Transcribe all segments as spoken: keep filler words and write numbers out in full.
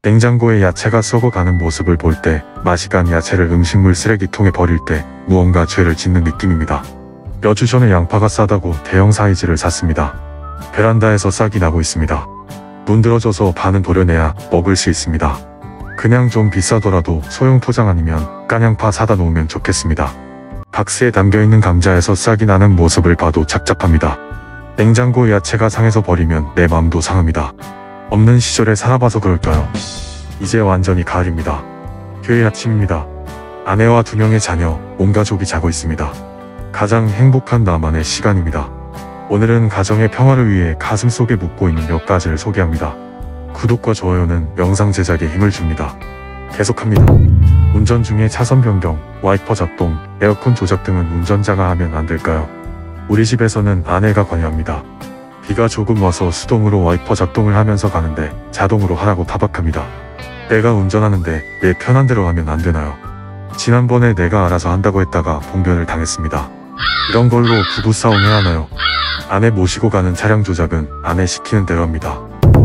냉장고에 야채가 썩어가는 모습을 볼 때, 맛이 간 야채를 음식물 쓰레기통에 버릴 때 무언가 죄를 짓는 느낌입니다. 몇 주 전에 양파가 싸다고 대형 사이즈를 샀습니다. 베란다에서 싹이 나고 있습니다. 문드러져서 반은 도려내야 먹을 수 있습니다. 그냥 좀 비싸더라도 소형 포장 아니면 깐양파 사다 놓으면 좋겠습니다. 박스에 담겨있는 감자에서 싹이 나는 모습을 봐도 착잡합니다. 냉장고 야채가 상해서 버리면 내 맘도 상합니다. 없는 시절에 살아봐서 그럴까요? 이제 완전히 가을입니다. 휴일 아침입니다. 아내와 두 명의 자녀, 온 가족이 자고 있습니다. 가장 행복한 나만의 시간입니다. 오늘은 가정의 평화를 위해 가슴속에 묻고 있는 몇 가지를 소개합니다. 구독과 좋아요는 영상 제작에 힘을 줍니다. 계속합니다. 운전 중에 차선 변경, 와이퍼 작동, 에어컨 조작 등은 운전자가 하면 안 될까요? 우리 집에서는 아내가 관여합니다. 비가 조금 와서 수동으로 와이퍼 작동을 하면서 가는데 자동으로 하라고 타박합니다. 내가 운전하는데 내 편한 대로 하면 안 되나요? 지난번에 내가 알아서 한다고 했다가 봉변을 당했습니다. 이런 걸로 부부싸움 해야 하나요? 아내 모시고 가는 차량 조작은 아내 시키는 대로 합니다.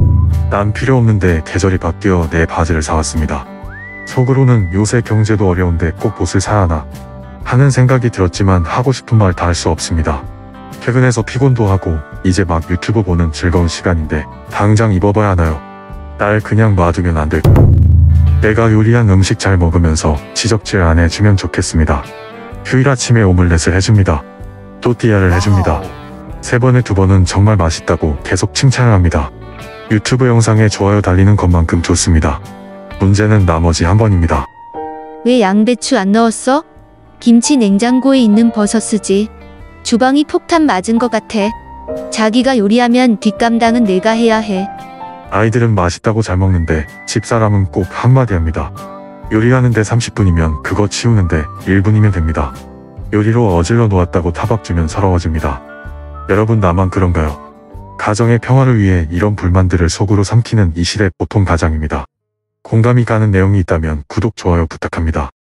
난 필요 없는데 계절이 바뀌어 내 바지를 사왔습니다. 속으로는 요새 경제도 어려운데 꼭 옷을 사야 하나 하는 생각이 들었지만 하고 싶은 말 다 할 수 없습니다. 퇴근해서 피곤도 하고 이제 막 유튜브 보는 즐거운 시간인데 당장 입어봐야 하나요? 날 그냥 놔두면 안 될까요? 내가 요리한 음식 잘 먹으면서 지적질 안 해주면 좋겠습니다. 휴일 아침에 오믈렛을 해줍니다. 또띠아를 해줍니다. 세 번에 두 번은 정말 맛있다고 계속 칭찬을 합니다. 유튜브 영상에 좋아요 달리는 것만큼 좋습니다. 문제는 나머지 한 번입니다. 왜 양배추 안 넣었어? 김치 냉장고에 있는 버섯 쓰지. 주방이 폭탄 맞은 것 같아. 자기가 요리하면 뒷감당은 내가 해야 해. 아이들은 맛있다고 잘 먹는데 집사람은 꼭 한마디 합니다. 요리하는데 삼십 분이면 그거 치우는데 일 분이면 됩니다. 요리로 어질러 놓았다고 타박 주면 서러워집니다. 여러분 나만 그런가요? 가정의 평화를 위해 이런 불만들을 속으로 삼키는 이 시대 보통 가장입니다. 공감이 가는 내용이 있다면 구독, 좋아요 부탁합니다.